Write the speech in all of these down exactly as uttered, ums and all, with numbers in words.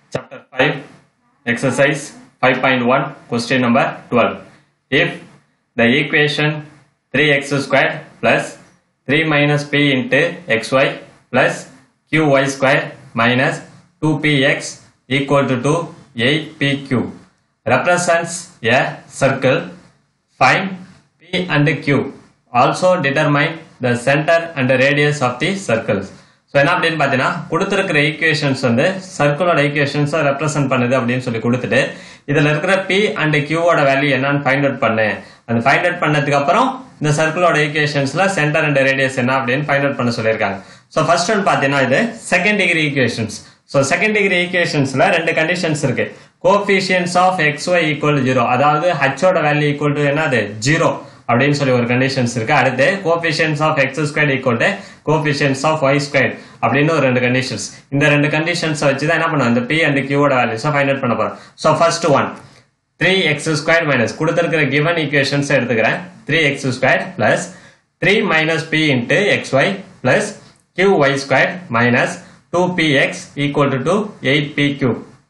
Chapter five, Exercise five point one, question number twelve. If the equation three x squared plus three minus p into xy plus qy squared minus two p x equal to, to eight p q represents a circle, find p and q. Also determine the center and the radius of the circles. So என்ன அப்படின்னு பார்த்தீங்கன்னா கொடுத்துருக்கிற equations வந்து சர்க்கிளோட ஈக்குவேஷன்ஸை represent பண்ணுது அப்படின்னு சொல்லி கொடுத்துட்டு இதில் இருக்கிற பி அண்ட் கியூவோட வேல்யூ என்னன்னு ஃபைண்ட் அவுட் பண்ணு. அந்த ஃபைண்ட் அவுட் பண்ணதுக்கு அப்புறம் இந்த சர்க்கிளோட ஈக்குவேஷன்ஸ்ல சென்டர் அண்ட் ரேடியஸ் என்ன அப்படின்னு ஃபைண்ட் அவுட் பண்ண சொல்லியிருக்காங்க. ஸோ ஃபர்ஸ்ட் ஒன் பார்த்தீங்கன்னா இது second degree equations. So second degree ஈக்குவேஷன்ஸ்ல ரெண்டு கண்டிஷன்ஸ் இருக்கு. Coefficients of X Y equal zero, அதாவது ஹச்சோட வேல்யூ ஈக்குவல் டு என்னது ஜீரோ அப்படின்னு சொல்லி ஒரு கண்டிஷன்ஸ் இருக்கு. அடுத்து coefficients of X square equal to coefficients of Y square அப்படின்னு ஒரு ரெண்டு கண்டிஷன்ஸ். இந்த ரெண்டு கண்டிஷன்ஸ் வச்சு தான் என்ன பண்ணுவோம், இந்த பி அண்ட் கியூவோட வேல்யூஸை ஃபைண்ட் அவுட் பண்ண போறோம். So first one three X square minus கொடுத்துருக்கிற கிவன் ஈக்குவேஷன்ஸ் எடுத்துக்கிறேன். Three X square plus three minus P into X Y plus Q Y square minus two P X equal to to eight P Q.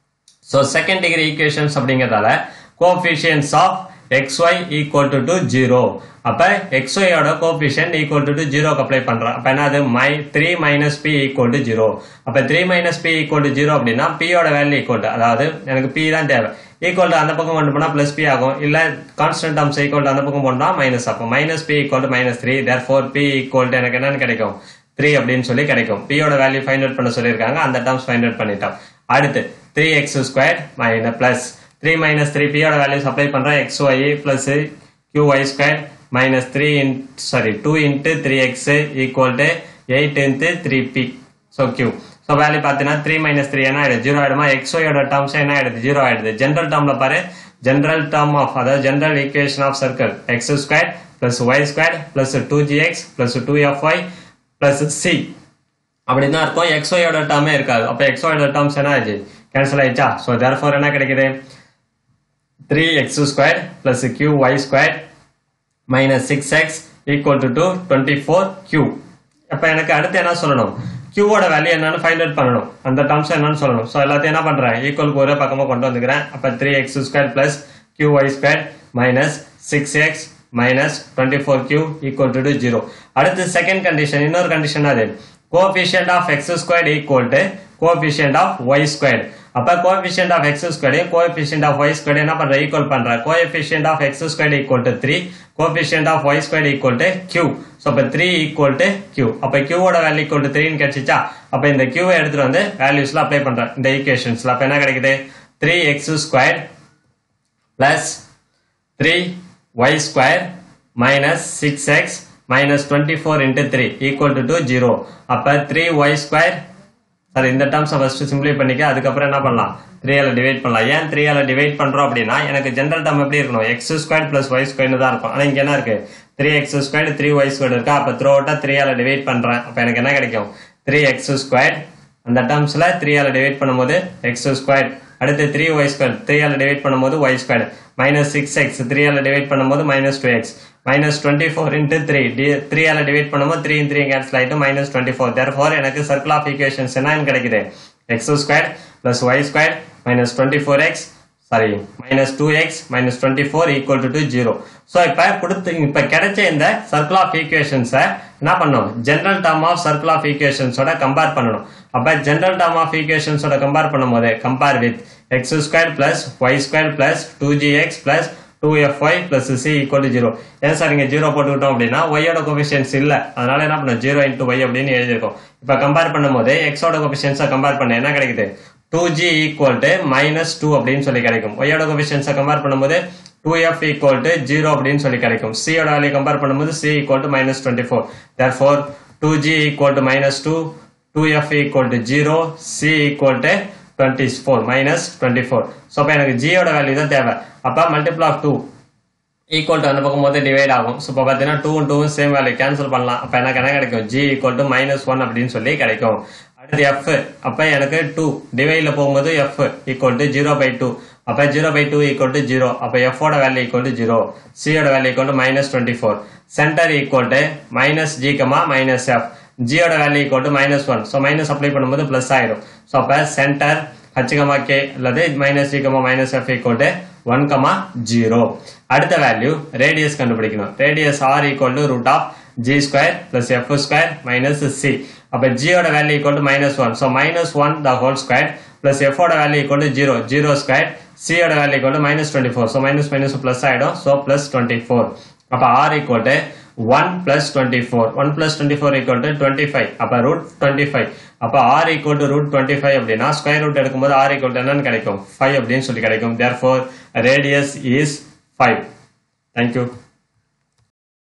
So second degree equations அப்படிங்கிறதால coefficients of xy equal to to zero. அப்ப xy ஓட coefficient equal to to zero apply பண்றோம். அப்ப என்னது three minus p equal to zero. அப்ப three minus p equal to zero அப்படினா p ஓட value equal to, அதாவது எனக்கு p தான் தேவை, equal to அந்த பக்கம் கொண்டு போனா plus p ஆகும், இல்ல கான்ஸ்டன்ட் டேர்ம்ஸ் equal to அந்த பக்கம் போனா மைனஸ் ஆகும். minus p equal to minus three, therefore p equal to எனக்கு என்னன்னு கிடைக்கும் three அப்படின்னு சொல்லி கிடைக்கும். p ஓட வேல்யூ ஃபைண்ட் அவுட் பண்ண சொல்லிருக்காங்க, அந்த டேர்ம்ஸ் ஃபைண்ட் அவுட் பண்ணிட்டோம். அடுத்து three x squared minus plus three minus three p ஓட வேல்யூஸ் அப்ளை பண்றோம். xy plus qy squared minus three in sorry two into three x equal to eight into three p. so q. so value பார்த்தீனா three minus three என்ன ஆயிடுது zero ஆயிடுமா. xy ஓட terms என்ன ஆயிடுது zero ஆயிடுது. General டேர்ம்ல பாரு, ஜெனரல் டேர்ம் ஆஃப் அதாவது general equation of circle x squared plus y squared plus two g x plus two f y plus c அப்படினா இருக்கும். xy ஓட டேர்மே இருக்காது. அப்ப xy ஓட டேர்ம்ஸ் என்ன ஆயிடுச்சு, கேன்சல் ஆயிடுச்சா. சோ therefore என்ன கிடைக்குது three x squared plus qy squared minus six x equal to twenty-four q. அப்ப எனக்கு அடுத்து என்ன சொல்லணும், q ஓட வேல்யூ என்னன்னு ஃபைண்ட் அவுட் பண்ணணும், அந்த டேர்ம்ஸ் என்னன்னு சொல்லணும். சோ எல்லாத்தையும் என்ன பண்றேன், ஈக்குவல் க்கு ஒரே பக்கமா கொண்டு வந்துக்கிறேன். அப்ப three x squared plus qy squared minus six x minus twenty-four q equal to zero. அடுத்து செகண்ட் கண்டிஷன், இன்னொரு கண்டிஷன் அது coefficient of x squared equal to coefficient of y squared. அப்ப coefficient of x squared coefficient of y squared என்ன பண்ற, equal பண்ற. coefficient of x squared equal to three, coefficient of y squared equal to q. so அப்ப three equal to q. அப்ப q ஓட value equal to three ன்னு கிடைச்சிச்சா. அப்ப இந்த q எடுத்துட்டு வந்து வேல்யூஸ்ல அப்ளை பண்றேன் இந்த ஈக்குவேஷன்ஸ்ல. அப்ப என்ன கிடைக்குது, three x squared plus three y squared minus six x minus twenty-four into three equal to to zero. அப்ப three y squared சரி இந்த டேர்ம்ஸ் ஃபர்ஸ்ட் சிம்பிளை பண்ணிக்க, அதுக்கப்புறம் என்ன பண்ணலாம், three ஆல டிவைட் பண்ணலாம். ஏன் three ஆல டிவைட் பண்றோம் அப்படின்னா எனக்கு ஜெனரல் டேர்ம் எப்படி இருக்கணும், x squared plus y squared தான் இருக்கும். ஆனா இங்க என்ன இருக்கு, three x squared three y squared இருக்கா. அப்ப த்ரூ அவுட்டா three ஆல டிவைட் பண்றேன். அப்ப எனக்கு என்ன கிடைக்கும், three x squared அந்த டேர்ம்ஸ்ல three ஆல டிவைட் பண்ணும்போது x squared, அடுத்து three y squared three ஆல டிவைட் பண்ணும்போது y squared minus six x three ஆல டிவைட் பண்ணும்போது minus two x minus twenty-four into three three ஆல டிவைட் பண்ணும்போது three in three கேன்சல் ஆயிட்டு minus twenty-four. therefore எனக்கு சர்க்கிள் ஆஃப் ஈக்குவேஷன்ஸ் என்ன கிடைக்குது, x squared plus y squared minus twenty-four x sorry minus two x minus twenty-four equal to zero. so இப்ப கொடுத்து இப்ப கிடைச்ச இந்த சர்க்கிள் ஆஃப் ஈக்குவேஷன்ஸை என்ன பண்ணணும், general term of circle of ஈக்குவேஷன்ஸோட கம்பேர் பண்ணணும். அப்ப ஜெனரல் டேர்ம் ஆஃப் ஈக்குவேஷன்ஸோட கம்பேர் பண்ணும்போது compare with x squared plus y squared plus two g x plus two f y plus c equal to zero. ஏன் sir இங்க zero போட்டுக்கிட்டோம் அப்படின்னா y ஓட கோஎஃபிஷியன்ட்ஸ் இல்ல, அதனால என்ன பண்ணோம் zero into y அப்படின்னு எழுதிருக்கோம். இப்ப கம்பேர் பண்ணும்போது x ஓட கோஎஃபிஷியன்ட்ஸை கம்பேர் பண்ண என்ன கிடைக்குது, two g equal to minus two அப்படின்னு சொல்லி கிடைக்கும். y ஓட கோஎஃபிஷியன்ட்ஸை கம்பேர் பண்ணும்போது two f equal to zero அப்படின்னு சொல்லி கிடைக்கும். c ஓட வேல்யூ கம்பேர் பண்ணும்போது c equal to minus twenty-four. therefore two g equal to minus two, two f equal to zero, c equal to twenty-four minus twenty-four. so அப்ப எனக்கு g ஓட value தான் தேவை. அப்ப multiple of two equal to அந்த பக்கம் மொத்தம் divide ஆகும். சோ அப்ப பாத்தீங்கன்னா two and two same value cancel பண்ணலாம். அப்ப எனக்கு என்ன கிடைக்கும், g equal to minus one அப்படின்னு சொல்லி கிடைக்கும். அடுத்து f, அப்ப எனக்கு two டிவைட்ல போகும்போது f equal to zero by two. அப்ப zero by two equal to zero. அப்ப f ஓட value equal to zero, c ஓட value equal to minus twenty-four. Centre equal to minus g, minus f. g ஓட value equal to minus one. so minus அப்ளை பண்ணும்போது plus ஆயிடும். so அப்ப centre h, k அல்லது minus g, minus f equal to one, zero. அடுத்த value radius கண்டுபிடிக்கணும். Radius r equal to root of g square plus f square minus c. அப்ப g ஓட value equal to minus one. So minus one the whole square plus f ஓட value equal to zero. zero square. c ஓட value equal to minus twenty-four. So minus minus plus ஆயிடும். So plus twenty-four. அப்ப r equal to one plus twenty-four. one plus twenty-four equal to twenty-five. அப்ப root twenty-five. அப்ப r equal to root twenty-five அப்படினா square root எடுக்கும்போது r equal to என்னன்னு கிடைக்கும்? five அப்படினு சொல்லி கிடைக்கும். Therefore radius is five. Thank you.